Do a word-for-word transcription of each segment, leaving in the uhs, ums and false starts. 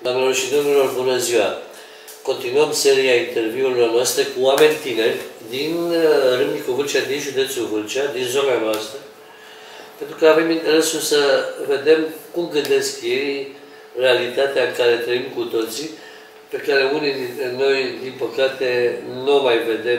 Doamnelor și domnilor, bună ziua! Continuăm seria interviurilor noastre cu oameni tineri din Râmnicu Vâlcea, din județul Vâlcea, din zona noastră, pentru că avem interesul să vedem cum gândesc ei realitatea în care trăim cu toții, pe care unii dintre noi, din păcate, nu mai vedem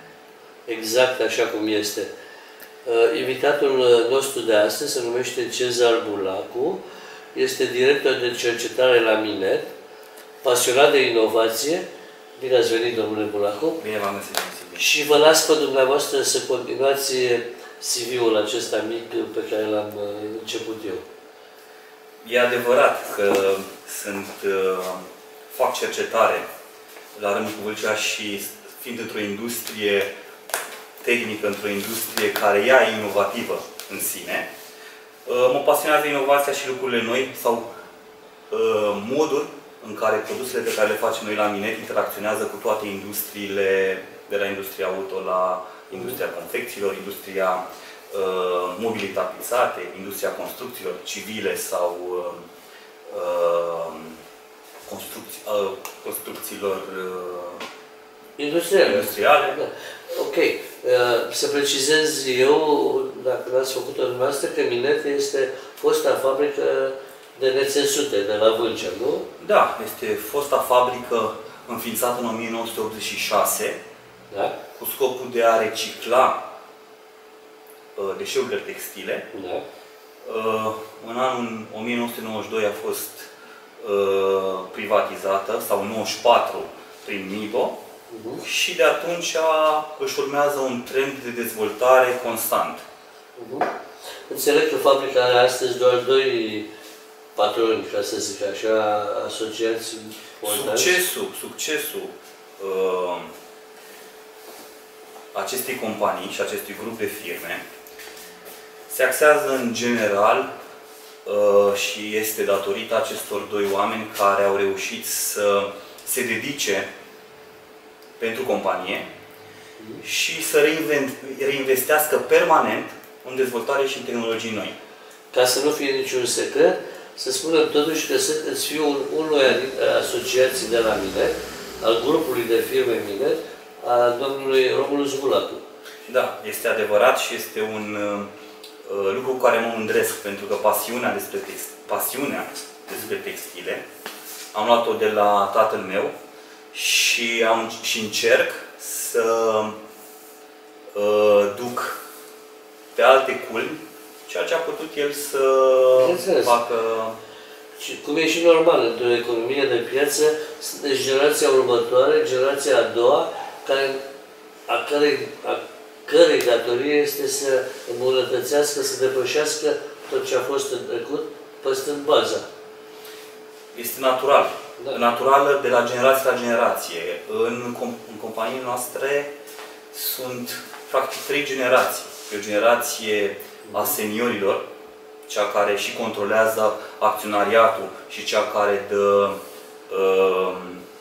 exact așa cum este. Invitatul nostru de astăzi se numește Cezar Bulacu, este director de cercetare la Minet, pasionat de inovație. Bine ați venit, domnule Bulacu. Bine v-am găsit. Și vă las pe dumneavoastră să continuați C V-ul acesta mic pe care l-am început eu. E adevărat că sunt, fac cercetare la Râmnicu Vâlcea și fiind într-o industrie tehnică, într-o industrie care ea e inovativă în sine, mă pasionează inovația și lucrurile noi sau modul în care produsele pe care le facem noi la Minet interacționează cu toate industriile, de la industria auto la industria confecțiilor, industria uh, mobilii tapizate, industria construcțiilor civile sau uh, construcții, uh, construcțiilor uh, industriale. industriale. Da. Ok. Uh, să precizez eu, dacă l-ați făcut-o dumneavoastră, că Minet este fosta fabrică de nețesute de la Vâlcea, nu? Da, este fosta fabrică înființată în o mie nouă sute optzeci și șase, da, cu scopul de a recicla uh, deșeurile textile. Da. Uh, în anul o mie nouă sute nouăzeci și doi a fost uh, privatizată, sau nouăzeci și patru, prin Nido, uh-huh. Și de atunci își urmează un trend de dezvoltare constant. Uh-huh. Înțeleg că fabrica are astăzi doar doi patroni, ca să zic așa, asociați. Succesul, succesul uh, acestei companii și acestui grup de firme se axează în general uh, și este datorită acestor doi oameni care au reușit să se dedice pentru companie și să reinvestească permanent în dezvoltare și în tehnologii noi. Ca să nu fie niciun secret, să spunem totuși că sunteți fiul unui asociații de la Minet, al grupului de firme Minet, a domnului Romulus Bulacu. Da, este adevărat și este un uh, lucru cu care mă mândresc, pentru că pasiunea despre, text, pasiunea despre textile am luat-o de la tatăl meu și, am, și încerc să uh, duc pe alte culmi ceea ce a putut el să facă. Și cum e și normal, într-o economie de piață, sunteți generația următoare, generația a doua, care, a, cărei, a cărei datorie este să îmbunătățească, să depășească tot ce a fost în trecut, păstrând baza. Este natural. Da. Naturală de la generație la generație. În, în companiile noastre sunt practic trei generații. E o generație a seniorilor, cea care și controlează acționariatul și cea care dă, uh,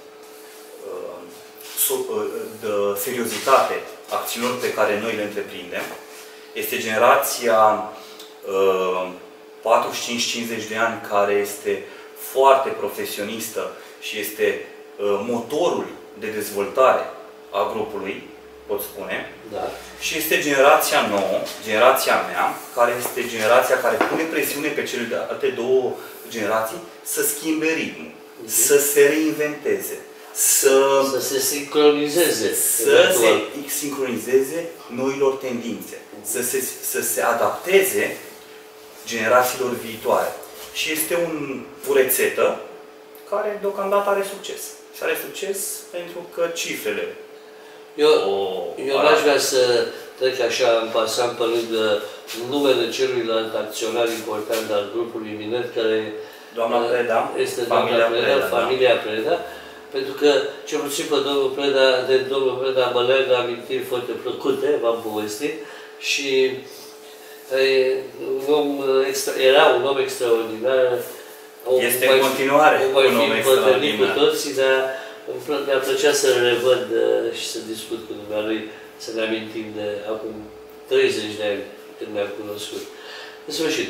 uh, dă seriozitate acțiunilor pe care noi le întreprindem. Este generația uh, patruzeci și cinci cincizeci de ani care este foarte profesionistă și este uh, motorul de dezvoltare a grupului, pot spune. Da. Și este generația nouă, generația mea, care este generația care pune presiune pe cele de alte două generații să schimbe ritmul, uh-huh. să se reinventeze, să, să se sincronizeze, să se sincronizeze noilor tendințe, uh-huh. să, se, să se adapteze generațiilor viitoare. Și este un, o rețetă care deocamdată are succes. Și are succes pentru că cifrele. Eu, eu n-aș vrea să trec așa în pasant pe lângă numele celuilalt acționar important al grupului Minet, care doamna Preda, este familia Preda, Preda, familia da. Preda, pentru că, cel puțin pe domnul Preda, de domnul Preda mă leagă amintiri foarte plăcute, v-am povestit, și e, un om extra, era un om extraordinar. Este în continuare un om extraordinar. Cu toții, dar mi-a plăcea să-l revăd și să discut cu dumnealui, să ne amintim de acum treizeci de ani când ne-am cunoscut. În sfârșit,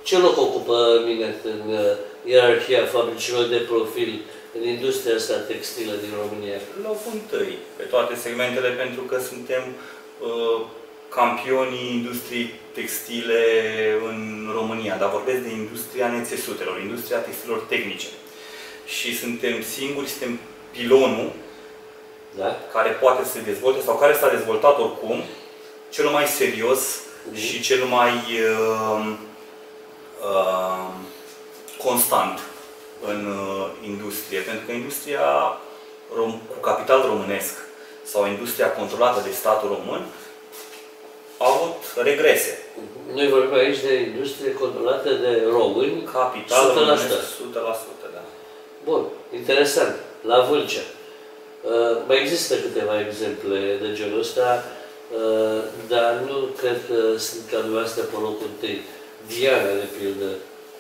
Ce loc ocupă Minet în uh, ierarhia fabricilor de profil în industria asta textilă din România? Locul întâi pe toate segmentele, pentru că suntem uh, campionii industriei textile în România, dar vorbesc de industria nețesutelor, industria textilor tehnice. Și suntem singuri, suntem pilonul, da, care poate să se dezvolte sau care s-a dezvoltat oricum cel mai serios mm-hmm. și cel mai uh, uh, constant în uh, industrie. Pentru că industria cu capital românesc sau industria controlată de statul român a avut regrese. Noi vorbim aici de industrie controlată de români, capital românesc o sută la sută. Da. Bun, interesant. La Vâlcea. Uh, mai există câteva exemple de genul ăsta, uh, dar nu cred că sunt ca dumneavoastră pe locul întâi. Diana, de pildă.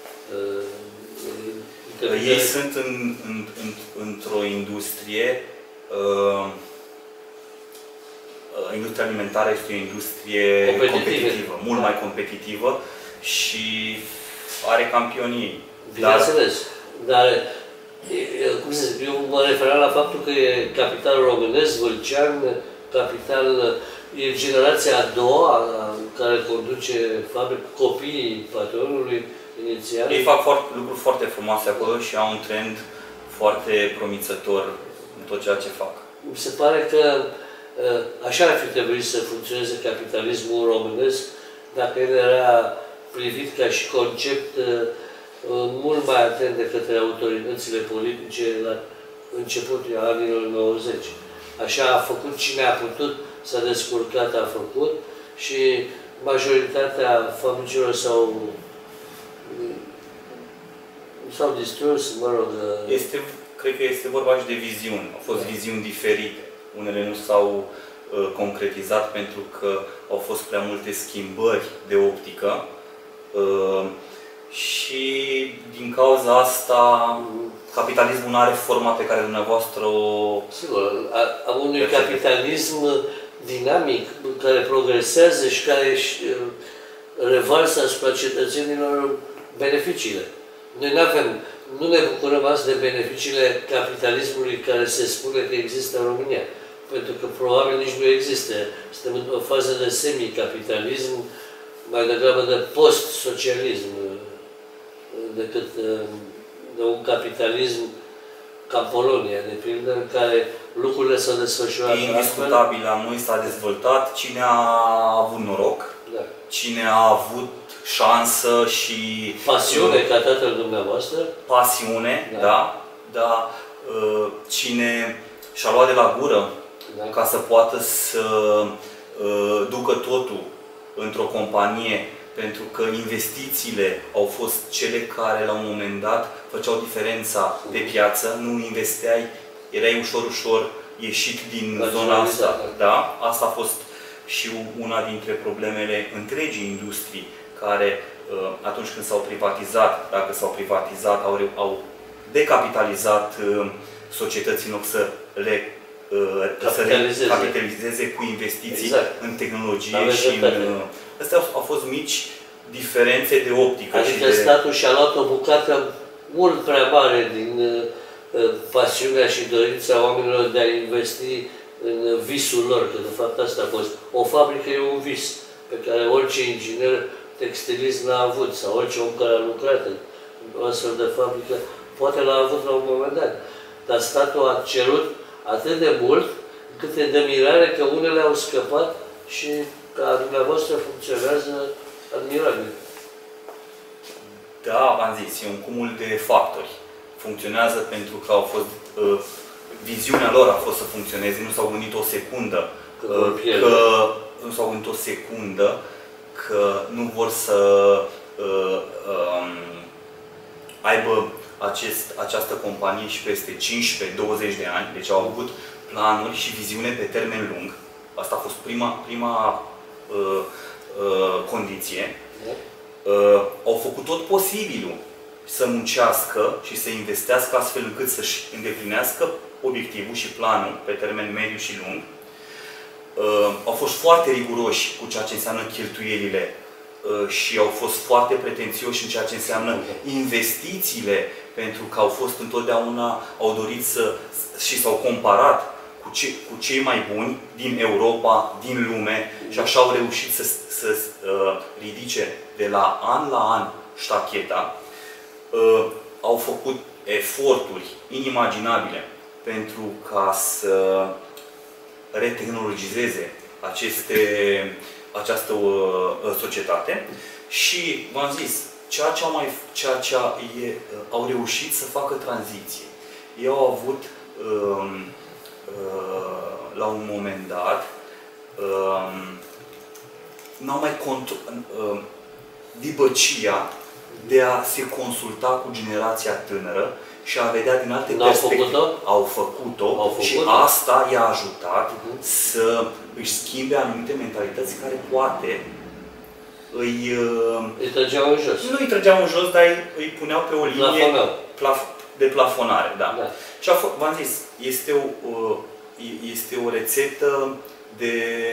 Uh, Ei sunt în, în, în, într-o industrie, uh, industria alimentară este o industrie competitivă, competitivă mult da. mai competitivă și are campionii. Bineînțeles, dar, dar cum să zic, eu mă referam la faptul că e capital românesc, vâlcean, capital, e generația a doua care conduce fabrica, copiii patronului inițial. Ei fac foarte, lucruri foarte frumoase acolo și au un trend foarte promițător în tot ceea ce fac. Mi se pare că așa ar fi trebuit să funcționeze capitalismul românesc dacă el era privit ca și concept mult mai atent de către autoritățile politice la începutul anilor nouăzeci. Așa a făcut cine a putut, s-a descurcat, a făcut și majoritatea fabricilor s-au s-au distrus, mă rog. Este, cred că este vorba și de viziuni. Au fost viziuni diferite. Unele nu s-au uh, concretizat pentru că au fost prea multe schimbări de optică. Uh, Și din cauza asta, capitalismul nu are forma pe care dumneavoastră o... Sigur, a, a unui capitalism dinamic, care progresează și care își revarsă asupra cetățenilor beneficiile. Noi nu avem, nu ne bucurăm azi de beneficiile capitalismului care se spune că există în România. Pentru că probabil nici nu există. Suntem în o fază de semicapitalism, mai degrabă de post-socialism, decât de un capitalism ca Polonia, de pildă, în care lucrurile s-au desfășurat. E indiscutabil, la noi s-a dezvoltat cine a avut noroc, da. Cine a avut șansă și... Pasiune, ca tatăl dumneavoastră. Pasiune, da, da, da cine și-a luat de la gură da. Ca să poată să ducă totul într-o companie, pentru că investițiile au fost cele care, la un moment dat, făceau diferența pe piață. Nu investeai, erai ușor, ușor ieșit din la zona asta. Da? Asta a fost și una dintre problemele întregii industrii, care, atunci când s-au privatizat, dacă s-au privatizat, au, au decapitalizat societății în loc să le capitalizeze. Să capitalizeze cu investiții exact. În tehnologie Aveți și în... Astea au fost mici diferențe de optică. Adică și de... statul și-a luat o bucată mult prea mare din uh, pasiunea și dorința oamenilor de a investi în visul lor, că de fapt asta a fost. O fabrică e un vis pe care orice inginer textilist l-a avut, sau orice om care a lucrat în o astfel de fabrică, poate l-a avut la un moment dat. Dar statul a cerut atât de mult, cât e de mirare că unele au scăpat și ca dumneavoastră funcționează admirabil. Da, v-am zis, e un cumul de factori. Funcționează pentru că au fost, uh, viziunea lor a fost să funcționeze, nu s-au gândit o secundă uh, că nu s-au gândit o secundă că nu vor să uh, um, aibă acest, această companie și peste cincisprezece douăzeci de ani, deci au avut planuri și viziune pe termen lung. Asta a fost prima, prima uh, uh, condiție. Uh, au făcut tot posibilul să muncească și să investească astfel încât să-și îndeplinească obiectivul și planul pe termen mediu și lung. Uh, au fost foarte riguroși cu ceea ce înseamnă cheltuielile și au fost foarte pretențioși în ceea ce înseamnă investițiile, pentru că au fost întotdeauna, au dorit să, și s-au comparat cu, ce, cu cei mai buni din Europa, din lume, și așa au reușit să, să uh, ridice de la an la an ștacheta. Uh, au făcut eforturi inimaginabile pentru ca să retehnologizeze aceste, această uh, societate și, v-am zis, ceea ce, au, mai, ceea ce e, au reușit să facă tranziție. Ei au avut uh, uh, la un moment dat uh, n-au mai uh, dibăcia de a se consulta cu generația tânără și a vedea din alte perspective. Făcut-o? Au făcut-o Au făcut și asta i-a ajutat uh-huh. să își schimbe anumite mentalități care poate îi... Îi trăgeau în jos. Nu îi trăgeau în jos, dar îi, îi puneau pe o linie plaf, de plafonare. Da. Da. Și v-am zis, este o, este o rețetă de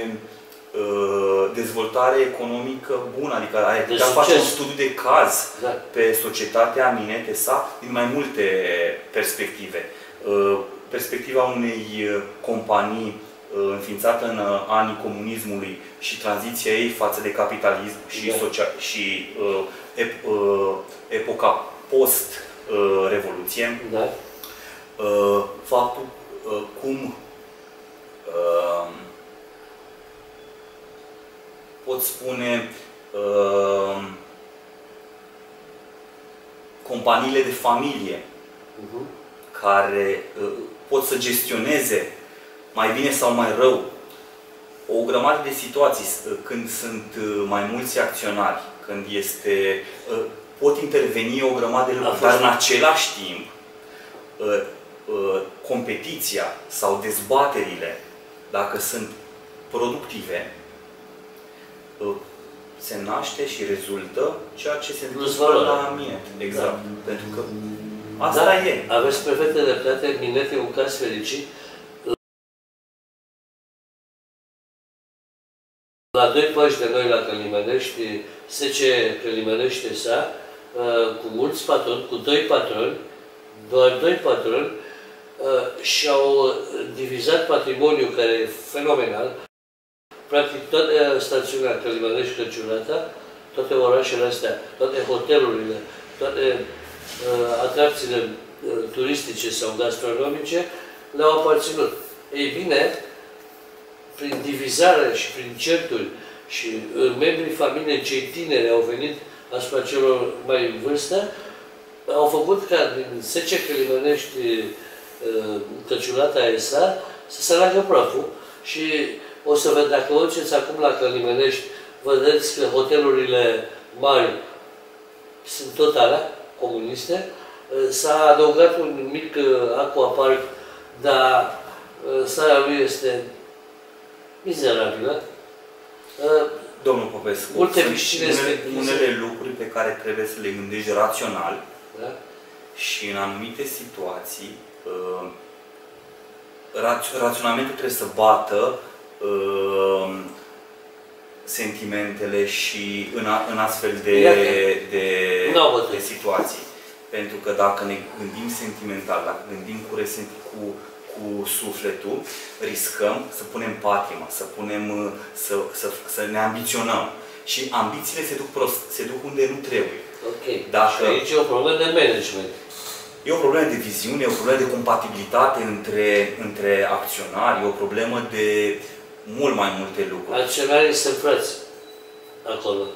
dezvoltare economică bună, adică ai putea face un studiu de caz da. pe societatea Minetesa din mai multe perspective. Perspectiva unei companii înființată în anii comunismului și tranziția ei față de capitalism și, da. social, și uh, ep, uh, epoca post-revoluție, da. uh, faptul uh, cum uh, pot spune uh, companiile de familie uh-huh. care uh, pot să gestioneze mai bine sau mai rău o grămadă de situații când sunt mai mulți acționari, când este, pot interveni o grămadă de lucruri, dar în același timp competiția sau dezbaterile, dacă sunt productive, se naște și rezultă ceea ce se întâmplă la Minet. Exact. Da. Pentru că asta da, e. Aveți perfectă dreptate, Minet e un caz fericit. La doi pași de noi la Călimănești, S C Călimănești S A, cu mulți patroni, cu doi patroni, doar doi patroni, și-au divizat patrimoniul care e fenomenal. Practic toată stațiunea Călimănești-Căciulata, toate orașele astea, toate hotelurile, toate atracțiile turistice sau gastronomice le-au aparținut. Ei bine, prin divizare și prin certuri și membrii familiei cei tineri au venit asupra celor mai în vârstă, au făcut ca din S C Călimănești Căciulata S A să se largă praful și o să vă, dacă vă duceți acum la Călimănești, vedeți că hotelurile mari sunt tot alea, comuniste. S-a adăugat un mic aquapark, dar starea lui este mizerabilă. Domnul Popescu, multe sunt unele, unele lucruri pe care trebuie să le gândești rațional, da? Și în anumite situații uh, raționamentul trebuie să bată uh, sentimentele și în, a, în astfel de, de, de situații. Pentru că dacă ne gândim sentimental, dacă gândim cu, resent, cu, cu sufletul, riscăm să punem patima, să, punem, să, să, să ne ambiționăm. Și ambițiile se duc prost, se duc unde nu trebuie. Ok. Dacă... Și aici e o problemă de management. E o problemă de viziune, e o problemă de compatibilitate între, între acționari, e o problemă de mult mai multe lucruri. Acționarii sunt frați acolo.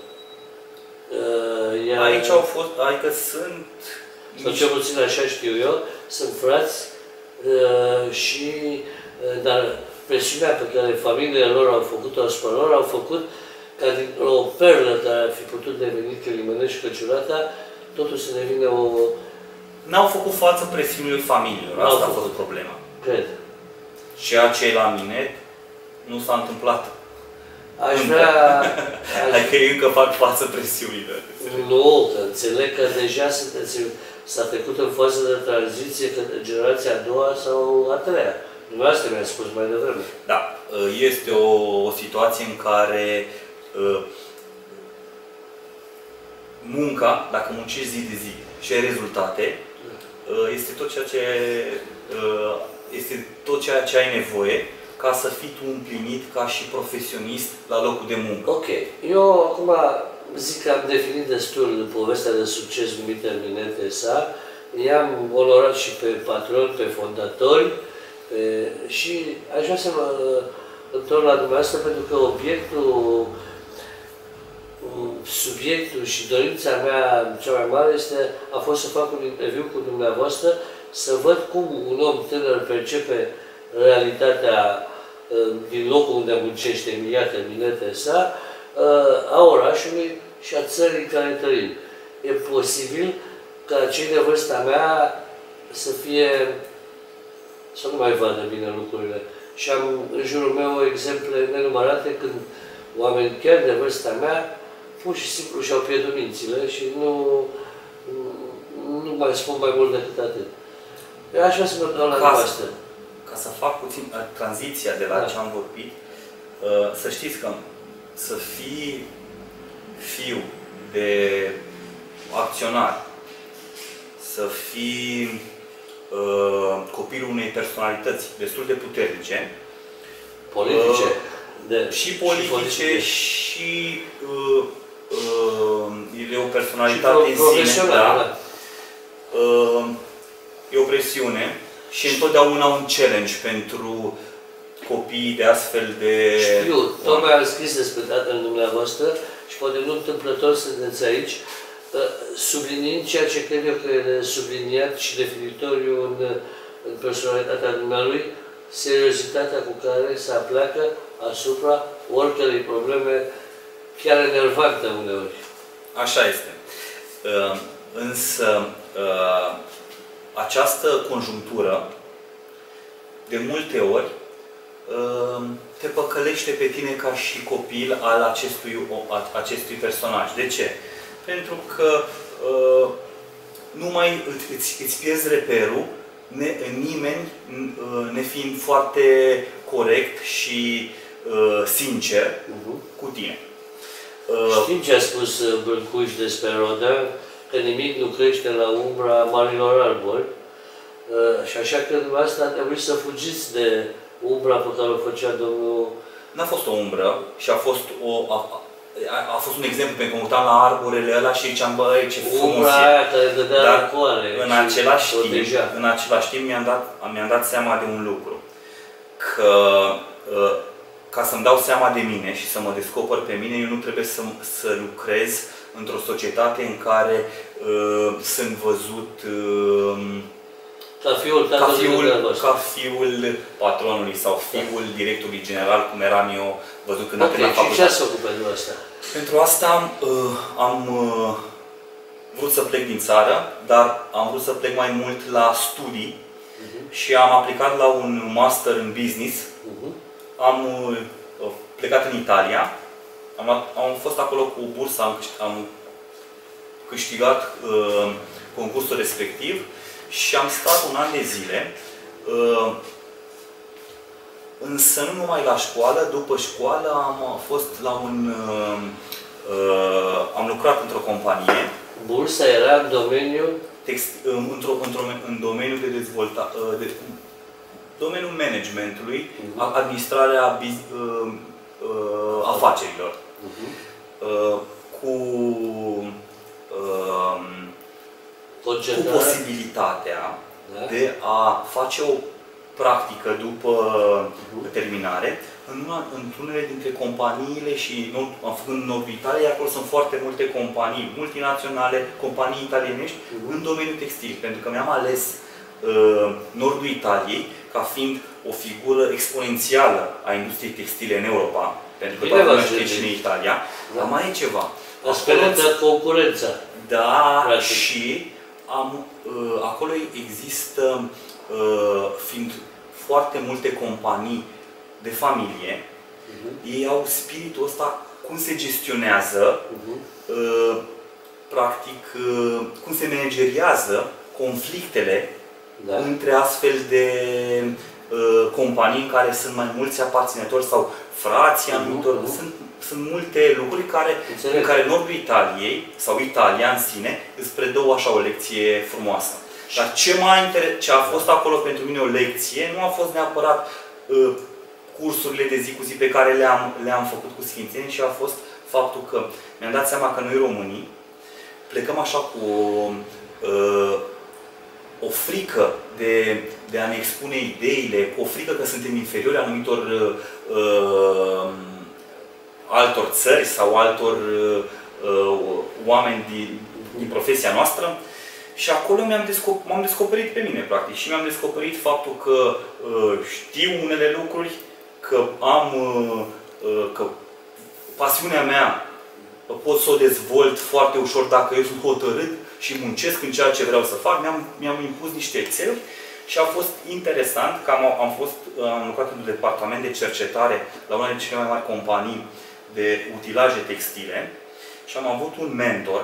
Uh, iar... Aici au fost, adică sunt... Sau cel puțin așa știu eu, sunt frați uh, și, uh, dar presiunea pe care familiile lor au făcut-o asupra lor, au făcut ca din o perlă care ar fi putut deveni Călimănești Căciulata, totul să devină o... N-au făcut față presiunilor familiilor, asta a fost problema. Cred. Ceea ce la Minet nu s-a întâmplat. Aș vrea... Adică ei încă fac față presiunilor. Nu, că înțeleg că deja sunteți, s-a trecut în fază de tranziție către generația a doua sau a treia. Dumneavoastră mi-a spus mai devreme. Da. Este o, o situație în care munca, dacă muncești zi de zi și ai rezultate, este tot ceea ce, este tot ceea ce ai nevoie ca să fii tu împlinit ca și profesionist la locul de muncă. Ok. Eu acum zic că am definit destul povestea de succes numită Minete S A. I-am onorat și pe patroni, pe fondatori pe... și aș vrea să mă întorc la dumneavoastră pentru că obiectul, subiectul și dorința mea cea mai mare este, a fost să fac un interviu cu dumneavoastră, să văd cum un om tânăr percepe realitatea din locul unde muncește, iată, Minete S A, a orașului și a țării în care trăim. E posibil ca cei de vârsta mea să fie, să nu mai vadă bine lucrurile. Și am în jurul meu exemple nenumărate când oameni chiar de vârsta mea pur și simplu și-au pierdut mințile și nu, nu mai spun mai mult decât atât. Eu aș vrea să mă dau la dumneavoastră. Ca să fac puțin uh, tranziția de la da. ce am vorbit, uh, să știți că să fii fiu de acționar, să fii uh, copilul unei personalități destul de puternice, politice, uh, de, și politice, și, și uh, uh, e o personalitate în sine, da? Da. Uh, e o presiune și întotdeauna un challenge pentru copiii de astfel de... Știu, tocmai am scris despre tatăl dumneavoastră și poate nu întâmplător sunteți aici, subliniind ceea ce cred eu că e subliniat și definitoriu în, în personalitatea dumnealui, seriozitatea cu care se apleacă asupra oricărei probleme, chiar enervantă uneori. Așa este. Însă, această conjunctură, de multe ori, te păcălește pe tine ca și copil al acestui, acestui personaj. De ce? Pentru că uh, nu mai îți, îți pierzi reperul, ne, nimeni uh, nefiind foarte corect și uh, sincer uh-huh. cu tine. Uh, Știm ce a spus Bâlcuș despre Rodin? Că nimic nu crește la umbra marilor arbori. Uh, și așa că dumneavoastră a trebuit să fugiți de umbra pe care o făcea domnul... N-a fost o umbră și a fost o... A, a, a fost un exemplu pentru că mă uitam la arborele ăla și ziceam, băi, ce frumos umbra e. Aia care dădea Dar răcoare în același timp, proteja. în același timp mi-am dat, mi-am dat seama de un lucru. Că ca să-mi dau seama de mine și să mă descoper pe mine, eu nu trebuie să, să lucrez într-o societate în care uh, sunt văzut uh, ca fiul, ca, fiul, ca fiul patronului sau fiul directorului general, cum eram eu văzut când okay, am terminat facultatea. Și ce ați făcut pentru asta? Pentru asta uh, am uh, vrut să plec din țară, dar am vrut să plec mai mult la studii uh-huh. și am aplicat la un master în business. Uh-huh. Am uh, plecat în Italia, am, am fost acolo cu bursa, am, am câștigat uh, concursul respectiv și am stat un an de zile. Uh, Însă nu numai la școală, după școală am fost la un... Uh, uh, am lucrat într-o companie. Bursa era în domeniul? Text, într-o, într-o, în domeniul de dezvoltare, uh, de, domeniul managementului, uh-huh. administrarea biz, uh, uh, afacerilor. Uh-huh. uh, cu, uh, cu posibilitatea da. de a face o practică după uh-huh. terminare în una, într-unele dintre companiile și am făcut în Nordul Italiei, acolo sunt foarte multe companii multinaționale, companii italienești uh-huh. în domeniul textil, pentru că mi-am ales uh, Nordul Italiei ca fiind o figură exponențială a industriei textile în Europa, pentru că toată lumea știe și în Italia, da. dar mai e ceva. Aspectă concurența. Da, practic. Și am, uh, acolo există Uh, fiind foarte multe companii de familie, uh-huh. ei au spiritul ăsta, cum se gestionează, uh-huh. uh, practic, uh, cum se manageriază conflictele da. între astfel de uh, companii în care sunt mai mulți aparținători sau frații anumitor. Uh-huh. Sunt, sunt multe lucruri care, în care nordul Italiei, sau Italia în sine, îți predă așa o lecție frumoasă. Dar ce, inter... ce a fost acolo pentru mine o lecție, nu a fost neapărat uh, cursurile de zi cu zi pe care le-am le-am făcut cu Sfințenii, ci a fost faptul că mi-am dat seama că noi românii plecăm așa cu uh, o frică de, de a ne expune ideile, cu o frică că suntem inferiori anumitor uh, altor țări sau altor uh, oameni din, din profesia noastră. Și acolo m-am descoperit, descoperit pe mine, practic. Și mi-am descoperit faptul că uh, știu unele lucruri, că am uh, că pasiunea mea pot să o dezvolt foarte ușor dacă eu sunt hotărât și muncesc în ceea ce vreau să fac. Mi-am, mi-am impus niște țeluri și a fost interesant că am, am, fost, am lucrat într-un departament de cercetare la una dintre cele mai mari companii de utilaje textile și am avut un mentor,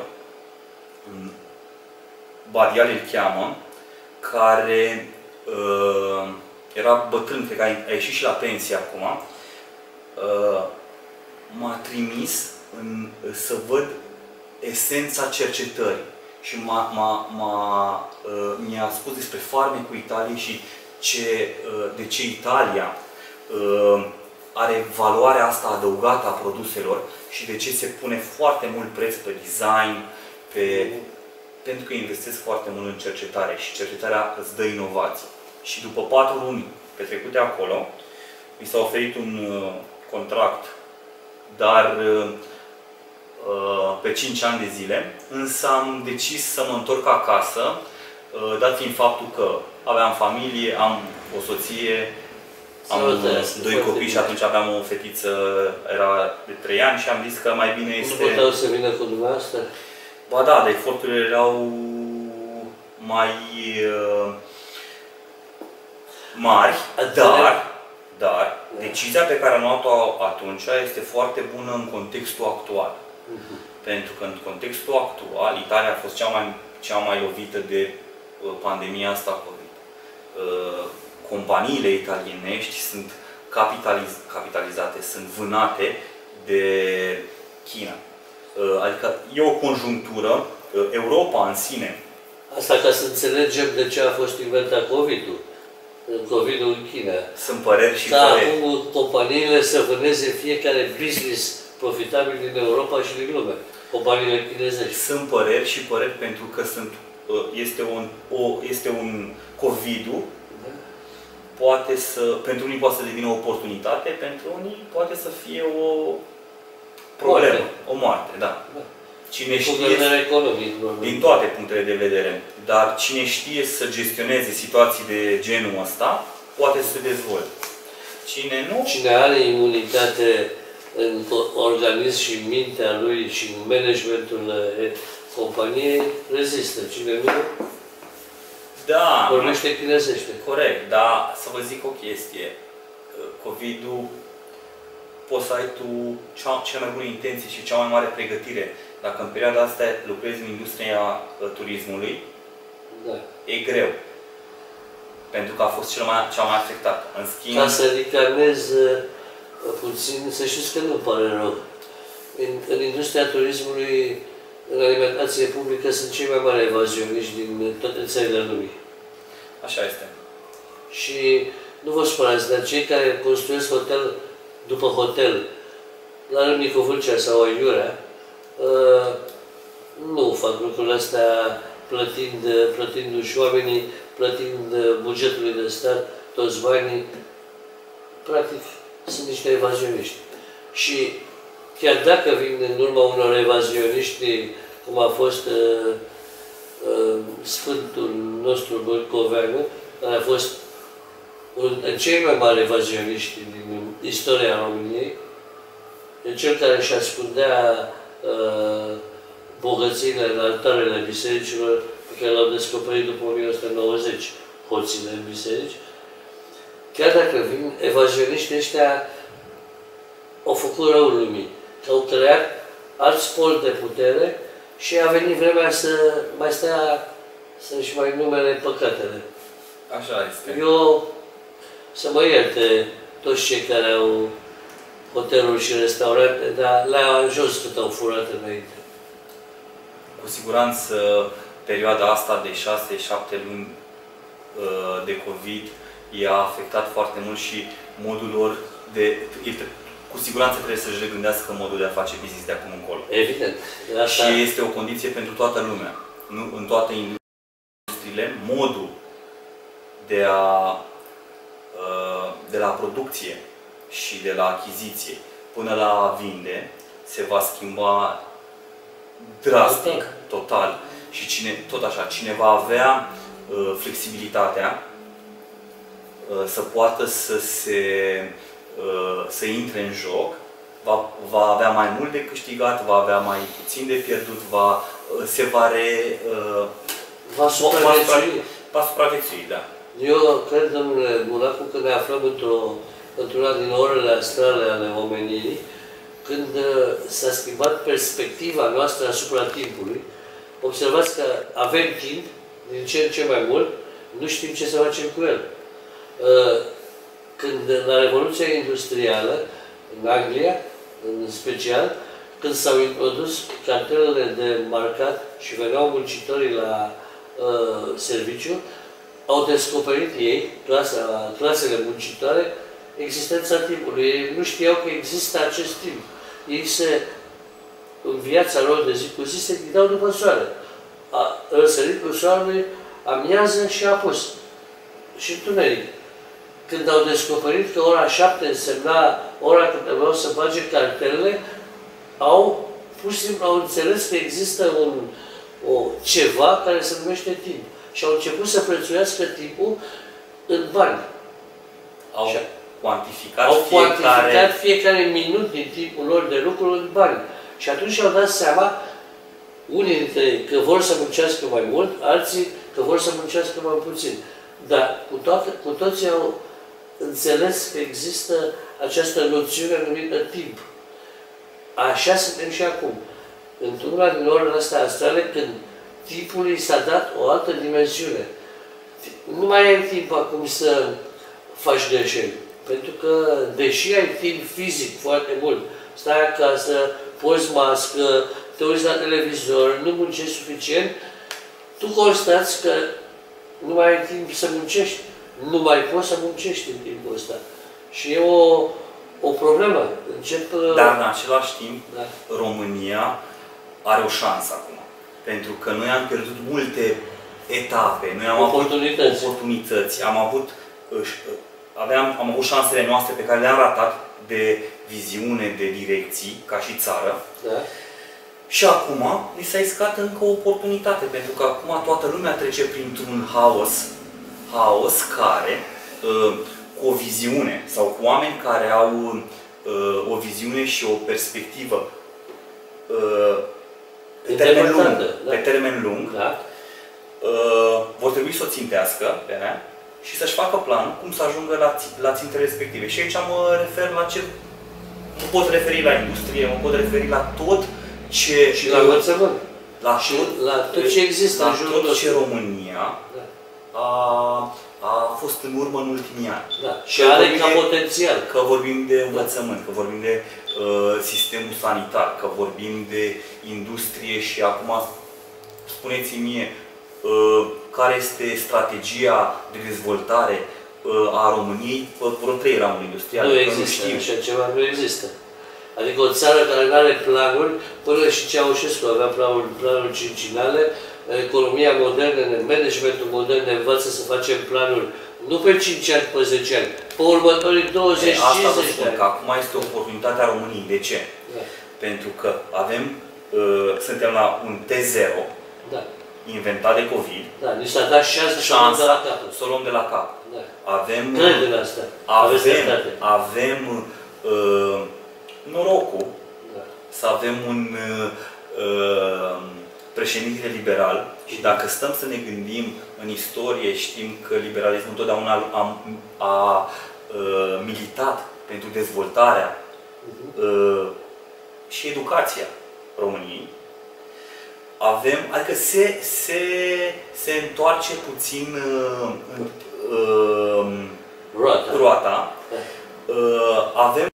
Badial îl cheamă, care uh, era bătrân, cred că a ieșit și la pensie acum, uh, m-a trimis în, să văd esența cercetării și m-a, m-a, m-a, uh, mi-a spus despre farmecul Italiei și ce, uh, de ce Italia uh, are valoarea asta adăugată a produselor și de ce se pune foarte mult preț pe design, pe, pentru că investesc foarte mult în cercetare și cercetarea îți dă inovație. Și după patru luni petrecute acolo, mi s-a oferit un uh, contract, dar uh, pe cinci ani de zile, însă am decis să mă întorc acasă, uh, dat fiind faptul că aveam familie, am o soție, am doi copii și atunci aveam o fetiță, era de trei ani și am zis că mai bine este... Nu puteau să vină cu dumneavoastră? Ba da, dar eforturile erau mai uh, mari, dar, dar decizia pe care am luat-o atunci este foarte bună în contextul actual. Uh-huh. Pentru că în contextul actual, Italia a fost cea mai, cea mai lovită de uh, pandemia asta COVID. Uh, companiile italienești sunt capitaliz capitalizate, sunt vânate de China. Adică e o conjunctură, Europa în sine. Asta ca să înțelegem de ce a fost inventat COVID-ul. COVID-ul în China. Sunt păreri și da, păreri. Acum companiile să vâneze fiecare business profitabil din Europa și din lume. Companiile chinezești. Sunt păreri și păreri pentru că sunt, este un, o, este un COVID-ul. Da. Poate să, pentru unii poate să devină o oportunitate, pentru unii poate să fie o problemă, moarte. o moarte, da. da. Cine știe, economic, din toate punctele de vedere, dar cine știe să gestioneze situații de genul ăsta, poate să se dezvolte. Cine nu... Cine are imunitate în organism și în mintea lui și în managementul companiei, rezistă. Cine nu, da, vorbește chinezește. Corect, dar să vă zic o chestie. COVID-ul poți să ai tu cea, cea mai bună intenție și cea mai mare pregătire. Dacă în perioada asta lucrezi în industria turismului, da. e greu. Pentru că a fost cel mai, cea mai afectată. În schimb... Ca să ricanez puțin, să știți că nu pare rău. În, în industria turismului, în alimentație publică, sunt cei mai mari evazioniști din toate țările lumii. Așa este. Și nu vă spărați, dar cei care construiesc hotel după hotel, la Râmnicu Vâlcea sau Aiurea, nu fac lucrurile astea plătind, plătindu-și oamenii, plătind bugetului de stat, toți banii. Practic, sunt niște evazioniști. Și chiar dacă vin în urma unor evazioniști, cum a fost uh, uh, Sfântul nostru Bălcoveanu, care a fost un, cei mai mari evazioniști din istoria României, cel care își ascundea uh, bogățiile în altarele bisericilor pe care le-au descoperit după o mie nouă sute nouăzeci, hoțile în biserici. Chiar dacă vin, evazioniștii ăștia au făcut răul lumii, că au creat alți poli de putere și a venit vremea să mai stea, să-și mai numere păcatele. Așa este. Eu, să mă ierte toți cei care au hoteluri și restaurante, dar le-a ajuns cât au furat înainte. Cu siguranță, perioada asta de șase șapte luni de COVID i-a afectat foarte mult și modul lor de... Cu siguranță trebuie să-și regândească modul de a face business de acum încolo. Evident. Asta... Și este o condiție pentru toată lumea. Nu? În toate industriile, modul de, a, de la producție și de la achiziție până la a vinde se va schimba drastic, total. Și cine, tot așa, cine va avea uh, flexibilitatea uh, să poată să se uh, să intre în joc, va, va avea mai mult de câștigat, va avea mai puțin de pierdut, va, uh, se va re... Uh, va supraviețui. Va supraviețui, da. Eu cred, domnule Buracu, că ne aflăm într-o într-una din orele astrale ale omenirii, când uh, s-a schimbat perspectiva noastră asupra timpului. Observați că avem timp, din ce în ce mai mult, nu știm ce să facem cu el. Când la Revoluția Industrială, în Anglia, în special, când s-au introdus cartelele de marcat și veneau muncitorii la uh, serviciu, au descoperit ei, clasa, clasele muncitoare, existența timpului. Ei nu știau că există acest timp. Ei se în viața lor de zi cu zi se ghidau după soare. A răsărit cu soarele, amiază și apus. Și întuneric. Când au descoperit că ora șapte însemna ora când trebuiau să bage cartelele, au pur și simplu au înțeles că există un, o, ceva care se numește timp. Și au început să prețuiască timpul în bani. Au și cuantificat, au fiecare... cuantificat fiecare minut din timpul lor de lucru în bani. Și atunci au dat seama, unii dintre că vor să muncească mai mult, alții că vor să muncească mai puțin. Dar cu, toate, cu toții au înțeles că există această noțiune numită timp. Așa suntem și acum. Într-una din orele astea astrale, când timpului s-a dat o altă dimensiune. Nu mai ai timp acum să faci greșeli. Pentru că, deși ai timp fizic foarte mult, stai acasă, poți mască, te uiți la televizor, nu muncești suficient, tu constați că nu mai ai timp să muncești. Nu mai poți să muncești în timpul ăsta. Și e o, o problemă. Încep... Dar, în același timp, da. România are o șansă acum. Pentru că noi am pierdut multe etape, noi am oportunități. avut oportunități, am avut, aveam, am avut șansele noastre pe care le-am ratat de viziune, de direcții, ca și țară. Da. Și acum ni s-a iscat încă o oportunitate, pentru că acum toată lumea trece printr-un haos, haos care, cu o viziune, sau cu oameni care au o viziune și o perspectivă pe termen lung, da. pe termen lung da. vor trebui să o țintească pe aia și să-și facă plan cum să ajungă la, la țintele respective. Și aici mă refer la ce... Mă pot referi la industrie, mă pot referi la tot ce... Și la învățământ. La, și tot, la tot ce există la în jurul tot ce România da. a, a fost în urmă în ultimii ani. Da. Și că are ca de, potențial. Că vorbim de învățământ, da. Că vorbim de uh, sistemul sanitar, că vorbim de industrie și acum spuneți-mi mie uh, care este strategia de dezvoltare uh, a României pe vreo trei ramuri industriale. Nu există, nu așa ceva nu există. Adică o țară care nu are planuri, până și Ceaușescu avea planuri, planuri cincinale, economia modernă, managementul modern ne învață să facem planuri nu pe cinci ani, pe zece ani, pe următorii douăzeci cincizeci de ani. Că acum este oportunitatea României. De ce? Da. Pentru că avem, uh, suntem la un T zero, da. Inventat de COVID. Da, ni s-a dat șansa șansa de la cap. să o luăm de la cap. Da. Avem, Cred în asta. Avem, avem uh, norocul da. Să avem un uh, președinte liberal și dacă stăm să ne gândim în istorie, știm că liberalismul întotdeauna a, a, a uh, militat pentru dezvoltarea uh, și educația României. Avem, adică se, se, se întoarce puțin uh, uh, roata. roata. Uh, avem